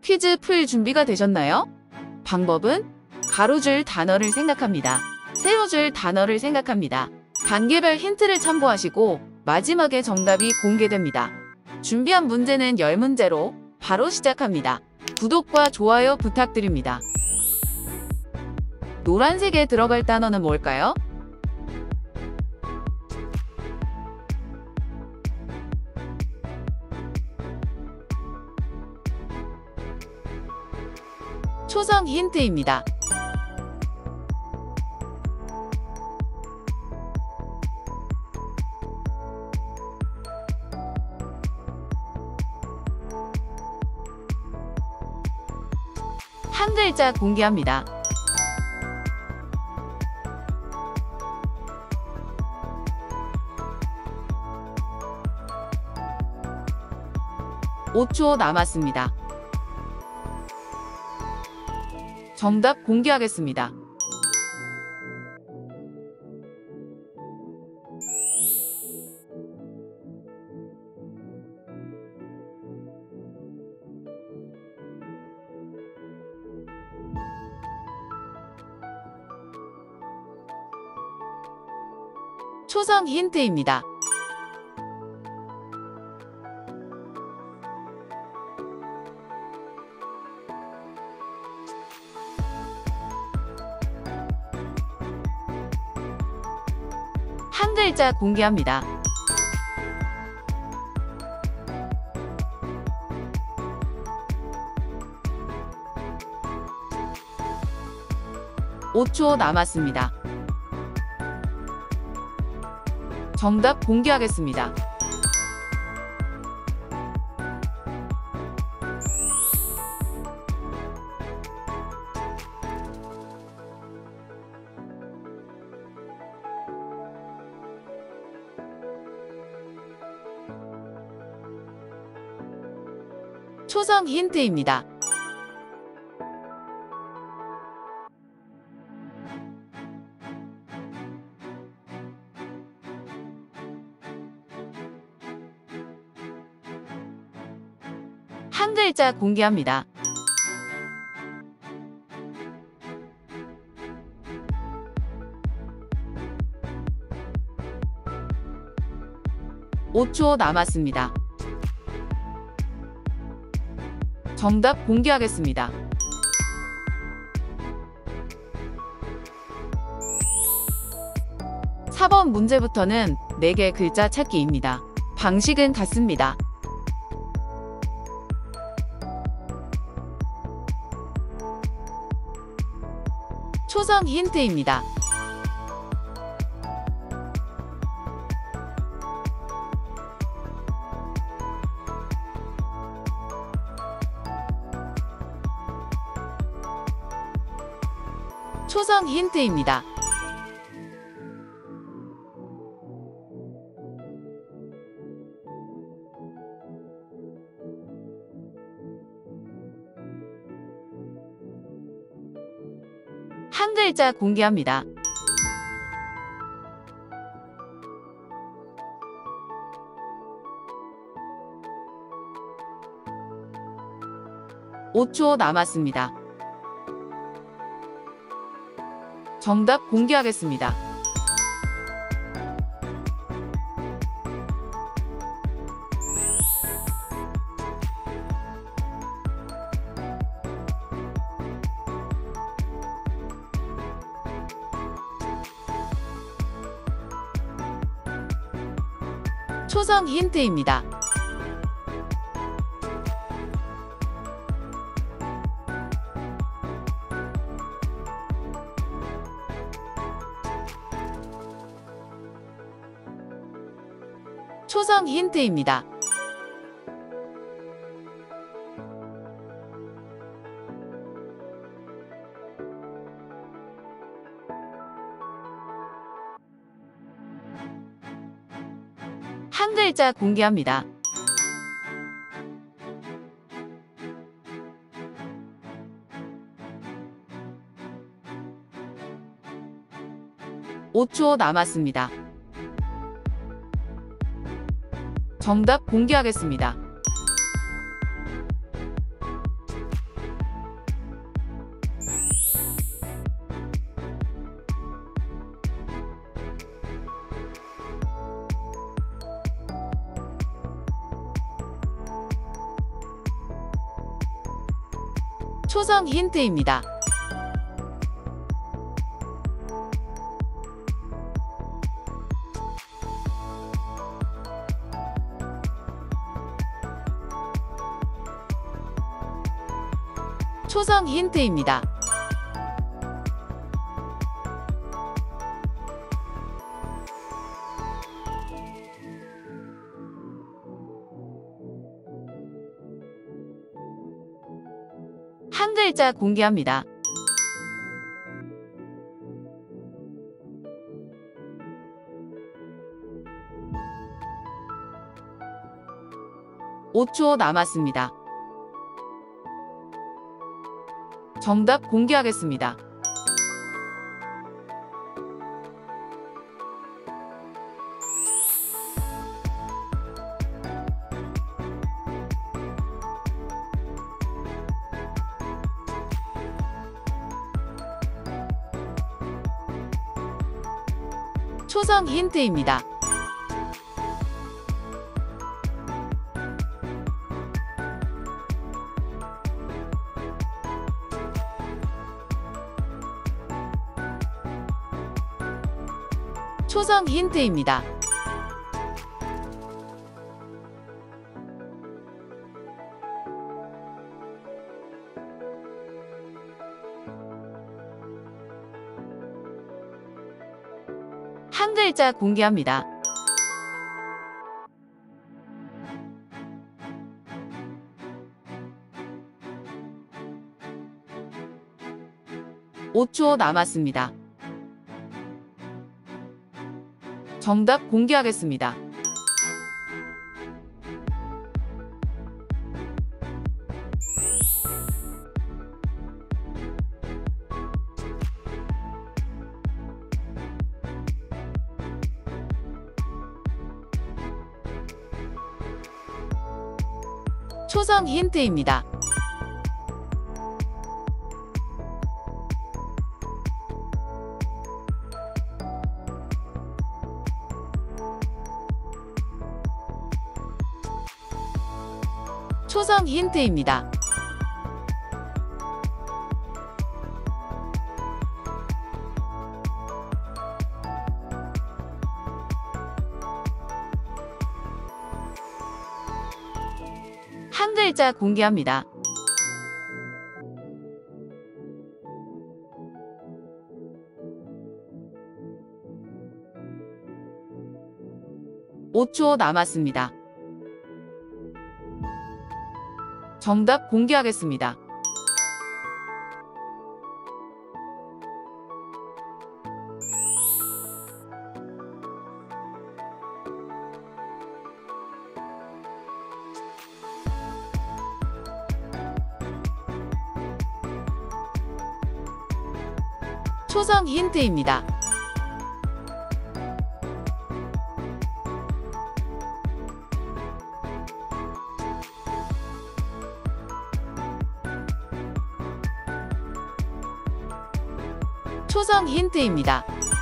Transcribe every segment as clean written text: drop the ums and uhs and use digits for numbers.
퀴즈 풀 준비가 되셨나요? 방법은 가로줄 단어를 생각합니다. 세워줄 단어를 생각합니다. 단계별 힌트를 참고하시고 마지막에 정답이 공개됩니다. 준비한 문제는 10문제로 바로 시작합니다. 구독과 좋아요 부탁드립니다. 노란색에 들어갈 단어는 뭘까요? 초성 힌트입니다. 한 글자 공개합니다. (5초) 남았습니다. 정답 공개하겠습니다. 초성 힌트입니다. 한 글자 공개합니다. (5초) 남았습니다. 정답 공개하겠습니다. 초성 힌트입니다. 한 글자 공개합니다. (5초) 남았습니다. 정답 공개하겠습니다. (4번) 문제부터는 4개 글자 찾기입니다. 방식은 같습니다. 초성 힌트입니다. 초성 힌트입니다. 한 글자 공개합니다. (5초) 남았습니다. 정답 공개하겠습니다. 초성 힌트입니다. 초성 힌트입니다. 한 글자 공개합니다. (5초) 남았습니다. 정답 공개하겠습니다. 초성 힌트입니다. 초성 힌트입니다. 한 글자 공개합니다. (5초) 남았습니다. 정답 공개하겠습니다. 초성 힌트입니다. 초성 힌트입니다. 한 글자 공개합니다. (5초) 남았습니다. 정답 공개하겠습니다. 초성 힌트입니다. 초성 힌트입니다. 한 글자 공개합니다. (5초) 남았습니다. 정답 공개하겠습니다. 초성 힌트입니다. 초성 힌트입니다.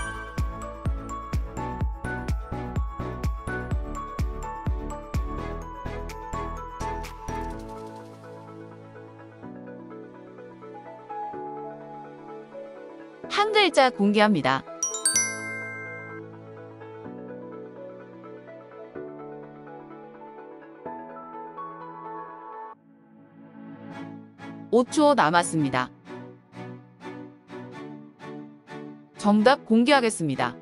한 글자 공개합니다. (5초) 남았습니다. 정답 공개하겠습니다.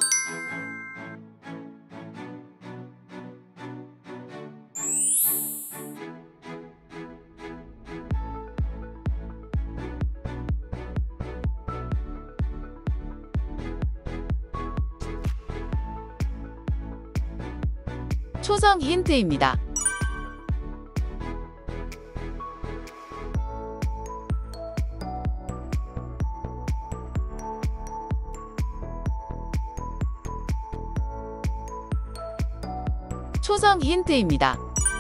초성 힌트입니다. 초성 힌트입니다.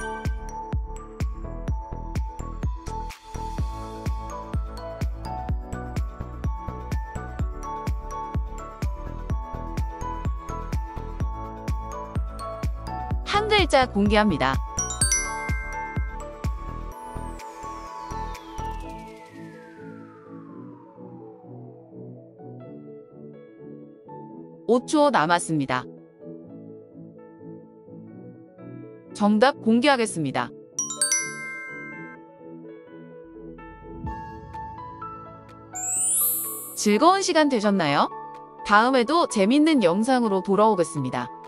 한 글자 공개합니다. 5초 남았습니다. 정답 공개하겠습니다. 즐거운 시간 되셨나요? 다음에도 재밌는 영상으로 돌아오겠습니다.